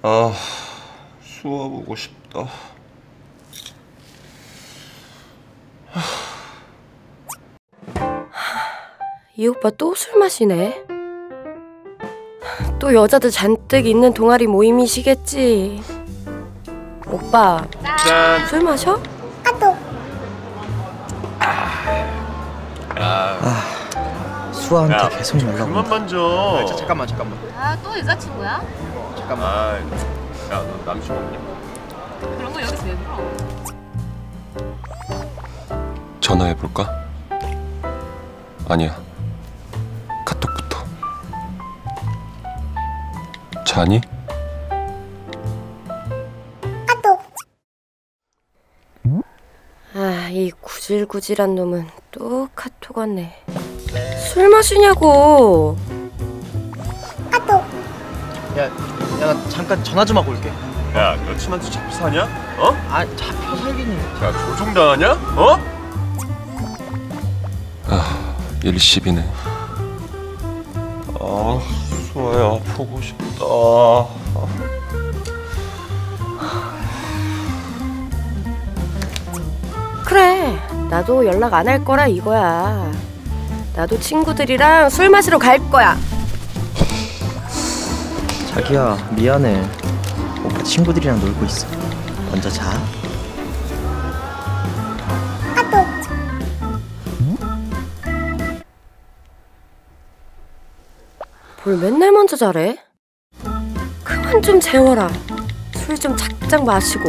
아, 수아 보고 싶다. 이 오빠 또 술 마시네. 또 여자들 잔뜩 있는 동아리 모임이시겠지. 오빠, 짠. 술 마셔? 수아한테 야, 계속 연락 그만 온다. 만져. 잠깐만. 아, 또 여자친구야? 잠깐만. 아, 야, 너 남친 없냐? 그런 거 여기서 왜 물어? 전화해볼까? 아니야. 카톡부터. 자니? 아, 이 구질구질한 놈은 또 카톡 왔네. 술 마시냐고. 야, 나 잠깐 전화 좀 하고 올게. 야, 여친한테 잡혀 사냐? 어? 아, 잡혀 살기니. 야, 조종당하냐? 어? 아, 일시비네. 아, 수아야, 보고 싶다. 그래, 나도 연락 안 할 거라 이거야. 나도 친구들이랑 술 마시러 갈 거야. 자기야, 미안해. 오빠 친구들이랑 놀고 있어. 먼저 자. 뭘 맨날 먼저 자래? 그만 좀 재워라. 술 좀 작작 마시고.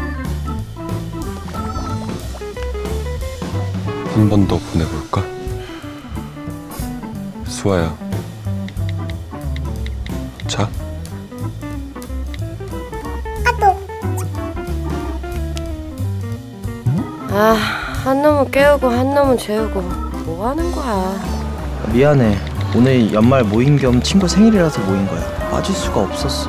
한 번 더 보내볼까? 수아야. 자. 아, 한 놈은 깨우고 한 놈은 재우고 뭐 하는 거야. 미안해. 오늘 연말 모임 겸 친구 생일이라서 모인 거야. 빠질 수가 없었어.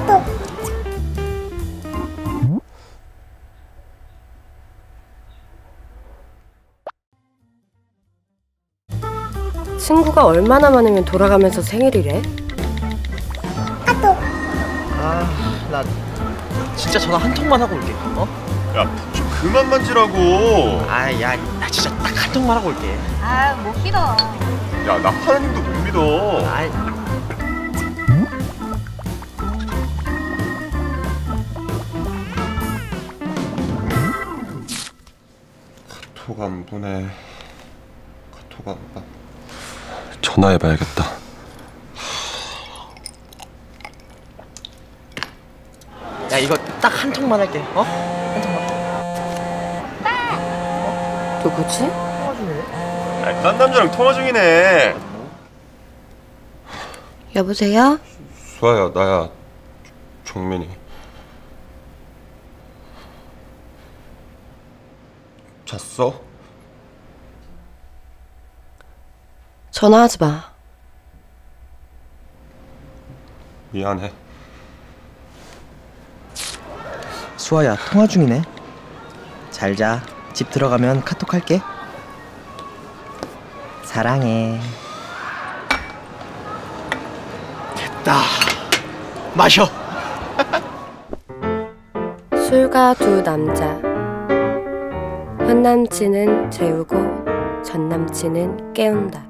친구가 얼마나 많으면 돌아가면서 생일이래? 아, 나 진짜 전화 한 통만 하고 올게. 어? 야, 좀 그만 만지라고. 아, 야, 나 진짜 딱 한 통만 하고 올게. 아, 못 믿어. 야, 나 하나님도 못 믿어. 아이. 카톡 안 보내. 카톡 안 봐. 전화해봐야겠다. 야, 이거 딱 한 통만 할게. 어? 한 통만. 누구지? 아니, 딴 남자랑 통화 중이네. 여보세요? 수아야, 나야. 정민이. 잤어? 전화하지 마. 미안해. 수아야, 통화 중이네. 잘 자. 집 들어가면 카톡 할게. 사랑해. 됐다. 마셔. 술과 두 남자. 현 남친은 재우고 전 남친은 깨운다.